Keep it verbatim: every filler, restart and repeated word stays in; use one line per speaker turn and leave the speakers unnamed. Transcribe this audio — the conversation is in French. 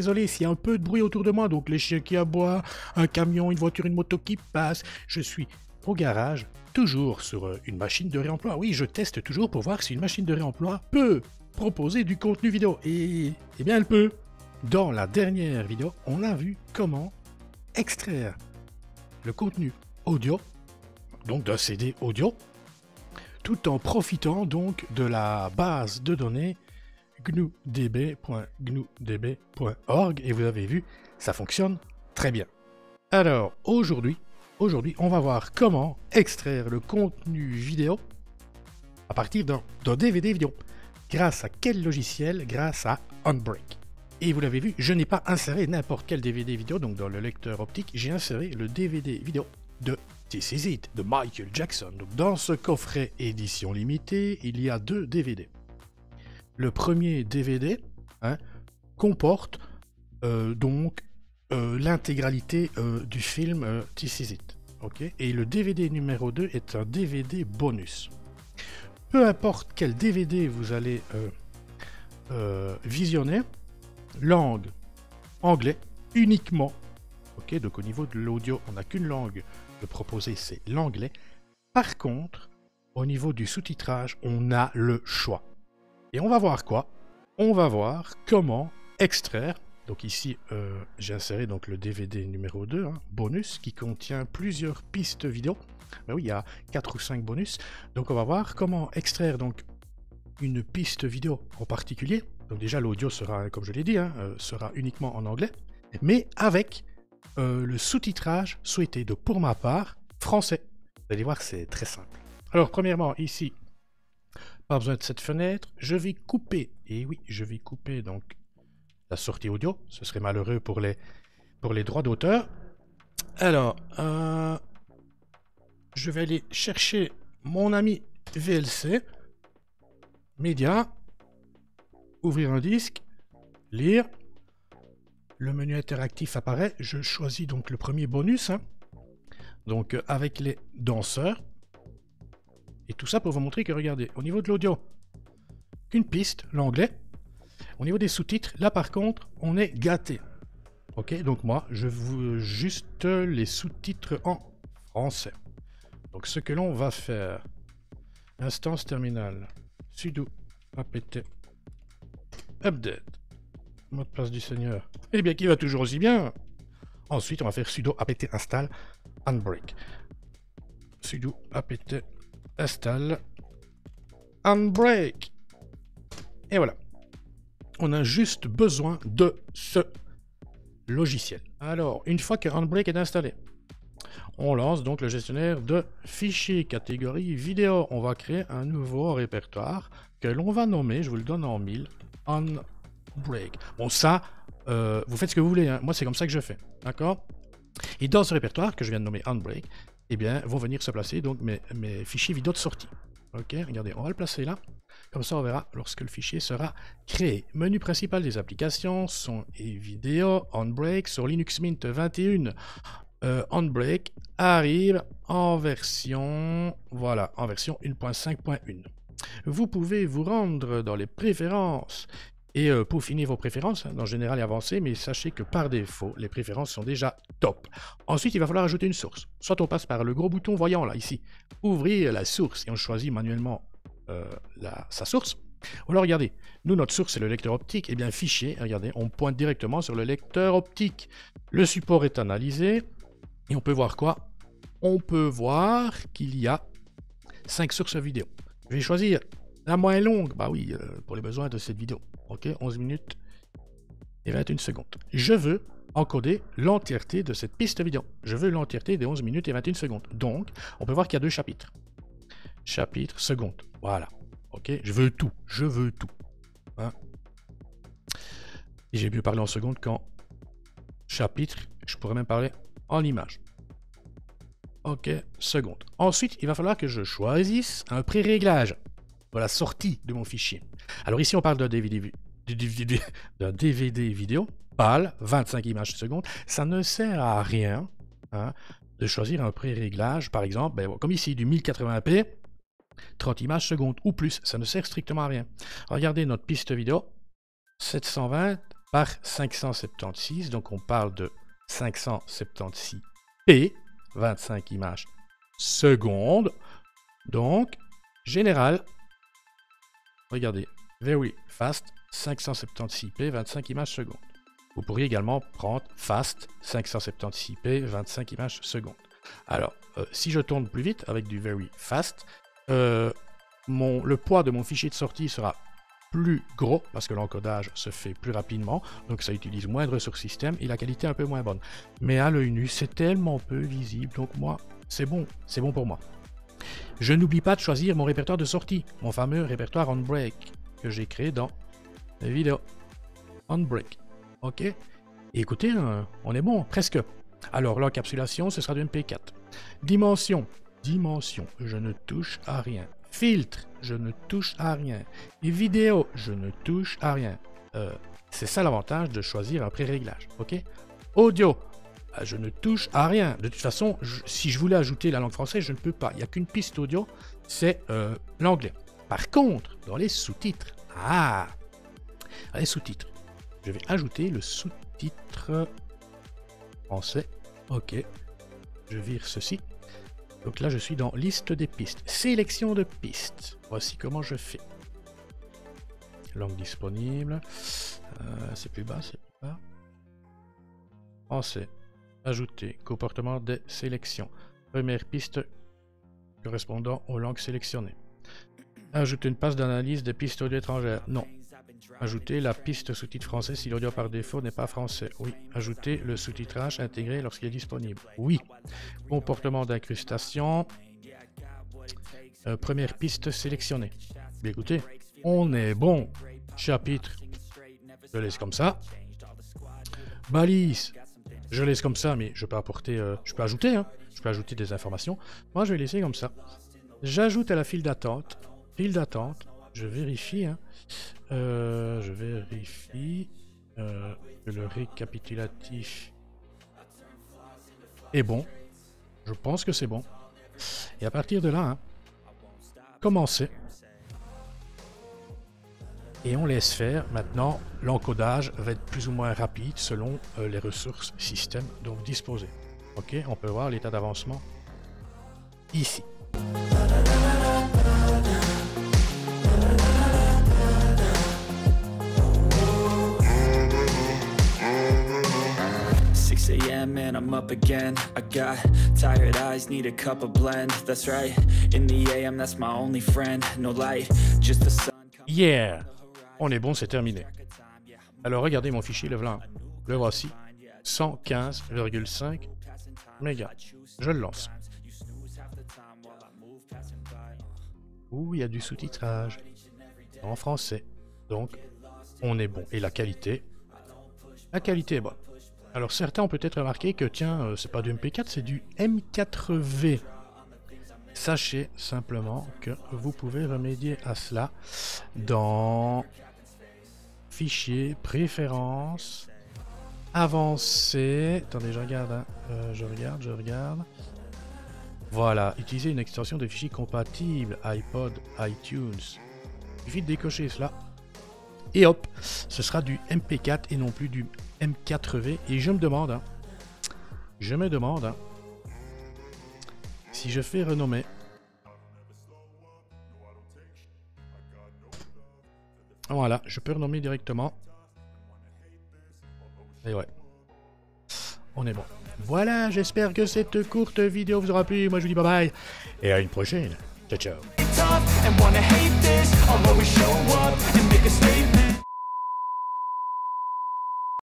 désolé s'il y a un peu de bruit autour de moi, donc les chiens qui aboient, un camion, une voiture, une moto qui passe. Je suis au garage, toujours sur euh, une machine de réemploi. Oui, je teste toujours pour voir si une machine de réemploi peut proposer du contenu vidéo. Et, eh bien, elle peut. Dans la dernière vidéo, on a vu comment extraire le contenu audio, donc d'un C D audio, tout en profitant donc de la base de données g n u d b point g n u d b point org, et vous avez vu, ça fonctionne très bien. Alors, aujourd'hui, aujourd'hui, on va voir comment extraire le contenu vidéo à partir d'un D V D vidéo. Grâce à quel logiciel? Grâce à Unbreak. Et vous l'avez vu, je n'ai pas inséré n'importe quel D V D vidéo, donc dans le lecteur optique, j'ai inséré le D V D vidéo de This Is It de Michael Jackson. Donc dans ce coffret édition limitée, il y a deux D V D. Le premier D V D hein, comporte euh, donc euh, l'intégralité euh, du film euh, This Is It. Okay, et le D V D numéro deux est un D V D bonus. Peu importe quel D V D vous allez euh, euh, visionner, langue anglais uniquement. Ok, donc au niveau de l'audio, on n'a qu'une langue de proposer, c'est l'anglais. Par contre, au niveau du sous-titrage, on a le choix. Et on va voir quoi? On va voir comment extraire. Donc ici, euh, j'ai inséré donc le D V D numéro deux, hein, bonus, qui contient plusieurs pistes vidéo. Ben oui, il y a quatre ou cinq bonus. Donc on va voir comment extraire donc une piste vidéo en particulier. Donc déjà, l'audio sera, comme je l'ai dit, hein, euh, sera uniquement en anglais, mais avec euh, le sous-titrage souhaité. Donc pour ma part, français. Vous allez voir, c'est très simple. Alors premièrement, ici, pas besoin de cette fenêtre. Je vais couper, et oui, je vais couper donc la sortie audio. Ce serait malheureux pour les, pour les droits d'auteur. Alors, euh, je vais aller chercher mon ami V L C, Média, ouvrir un disque, lire. Le menu interactif apparaît. Je choisis donc le premier bonus, hein. Donc euh, avec les danseurs. Et tout ça pour vous montrer que, regardez, au niveau de l'audio, une piste, l'anglais. Au niveau des sous-titres, là par contre, on est gâté. Ok, donc moi, je veux juste les sous-titres en français. Donc ce que l'on va faire, instance terminale, sudo apt update, mot de passe du seigneur, eh bien qui va toujours aussi bien. Ensuite, on va faire sudo apt install unbreak. Sudo apt install unbreak. Et voilà. On a juste besoin de ce logiciel. Alors, une fois que Unbreak est installé, on lance donc le gestionnaire de fichiers catégorie vidéo. On va créer un nouveau répertoire que l'on va nommer, je vous le donne en mille, Unbreak. Bon, ça, euh, vous faites ce que vous voulez, hein. Moi c'est comme ça que je fais, d'accord? Et dans ce répertoire que je viens de nommer Unbreak, eh bien, vont venir se placer donc mes, mes fichiers vidéo de sortie. Ok, regardez, on va le placer là. Comme ça, on verra lorsque le fichier sera créé. Menu principal des applications, son et vidéo, Unbreak sur Linux Mint vingt et un. Euh, Unbreak arrive en version, voilà, en version un point cinq point un. Vous pouvez vous rendre dans les préférences et euh, peaufiner vos préférences, hein, dans Général et Avancé, mais sachez que par défaut, les préférences sont déjà top. Ensuite, il va falloir ajouter une source. Soit on passe par le gros bouton voyant là, ici, ouvrir la source, et on choisit manuellement Euh, la, sa source. Alors regardez, nous notre source c'est le lecteur optique, et bien fichier, regardez, on pointe directement sur le lecteur optique. Le support est analysé, et on peut voir quoi? On peut voir qu'il y a cinq sources vidéo. Je vais choisir la moins longue, bah oui, euh, pour les besoins de cette vidéo. Ok, onze minutes et vingt et une secondes. Je veux encoder l'entièreté de cette piste vidéo. Je veux l'entièreté des onze minutes et vingt et une secondes. Donc, on peut voir qu'il y a deux chapitres. Chapitre, seconde. Voilà. Ok, je veux tout. Je veux tout. Hein? Et j'ai mieux parlé en seconde qu'en chapitre. Je pourrais même parler en image. Ok, seconde. Ensuite, il va falloir que je choisisse un pré-réglage pour la sortie de mon fichier. Alors ici, on parle d'un D V D, d'un D V D vidéo, P A L, vingt-cinq images secondes. Ça ne sert à rien, hein, de choisir un pré-réglage, par exemple, ben, comme ici, du mille quatre-vingts p, trente images secondes ou plus, ça ne sert strictement à rien. Regardez notre piste vidéo, sept cent vingt par cinq cent soixante-seize, donc on parle de cinq cent soixante-seize p, vingt-cinq images secondes. Donc, général, regardez, very fast, cinq cent soixante-seize p, vingt-cinq images secondes. Vous pourriez également prendre fast, cinq cent soixante-seize p, vingt-cinq images secondes. Alors, euh, si je tourne plus vite avec du very fast, euh, mon, le poids de mon fichier de sortie sera plus gros parce que l'encodage se fait plus rapidement, donc ça utilise moins de ressources système et la qualité est un peu moins bonne. Mais à l'œil nu, c'est tellement peu visible, donc moi, c'est bon, c'est bon pour moi. Je n'oublie pas de choisir mon répertoire de sortie, mon fameux répertoire on break que j'ai créé dans la vidéo on break. Ok, et écoutez, euh, on est bon, presque. Alors l'encapsulation, ce sera du M P quatre. Dimension, dimension, je ne touche à rien. Filtre, je ne touche à rien. Et vidéo, je ne touche à rien. Euh, c'est ça l'avantage de choisir un pré-réglage, ok. Audio, je ne touche à rien. De toute façon, je, si je voulais ajouter la langue française, je ne peux pas. Il n'y a qu'une piste audio, c'est euh, l'anglais. Par contre, dans les sous-titres, ah, les sous-titres, je vais ajouter le sous-titre français. Ok, je vire ceci. Donc là, je suis dans liste des pistes. Sélection de pistes. Voici comment je fais. Langue disponible. Euh, c'est plus bas, c'est plus bas. Français. Ajouter. Comportement des sélections. Première piste correspondant aux langues sélectionnées. Ajouter une passe d'analyse des pistes audio étrangères. Non. Ajouter la piste sous-titre français si l'audio par défaut n'est pas français. Oui. Ajouter le sous-titrage intégré lorsqu'il est disponible. Oui. Comportement d'incrustation. Euh, première piste sélectionnée. Mais écoutez, on est bon. Chapitre. Je laisse comme ça. Balise. Je laisse comme ça, mais je peux apporter, euh, je peux ajouter, hein. Je peux ajouter des informations. Moi, je vais laisser comme ça. J'ajoute à la file d'attente. File d'attente. Je vérifie, hein. Euh, je vérifie euh, que le récapitulatif est bon. Je pense que c'est bon. Et à partir de là, hein, commencer. Et on laisse faire. Maintenant, l'encodage va être plus ou moins rapide selon euh, les ressources système donc disposées. Ok, on peut voir l'état d'avancement ici.
six a m and I'm up again. I got tired eyes, need a cup of blend. That's right, in the A M that's my only friend. No light, just the sun.
Yeah, on est bon, c'est terminé. Alors regardez mon fichier, le voilà. Le voici, cent quinze virgule cinq mégas. Je le lance. Ouh, il y a du sous-titrage en français. Donc, on est bon. Et la qualité, la qualité est bonne. Alors certains ont peut-être remarqué que tiens, euh, c'est pas du M P quatre, c'est du M quatre V. Sachez simplement que vous pouvez remédier à cela dans Fichier, Préférences, Avancées. Attendez, je regarde, hein. euh, je regarde, je regarde. Voilà, utiliser une extension de fichiers compatible iPod, iTunes. Il suffit de décocher cela. Et hop, ce sera du M P quatre et non plus du M quatre V. Et je me demande, hein, je me demande, hein, si je fais renommer, voilà, je peux renommer directement. Et ouais, on est bon. Voilà, j'espère que cette courte vidéo vous aura plu. Moi je vous dis bye bye et à une prochaine. Ciao ciao.